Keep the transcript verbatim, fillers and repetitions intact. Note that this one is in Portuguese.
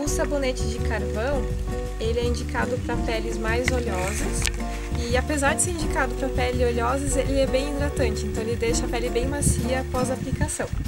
O sabonete de carvão, ele é indicado para peles mais oleosas e apesar de ser indicado para pele oleosas, ele é bem hidratante, então ele deixa a pele bem macia após a aplicação.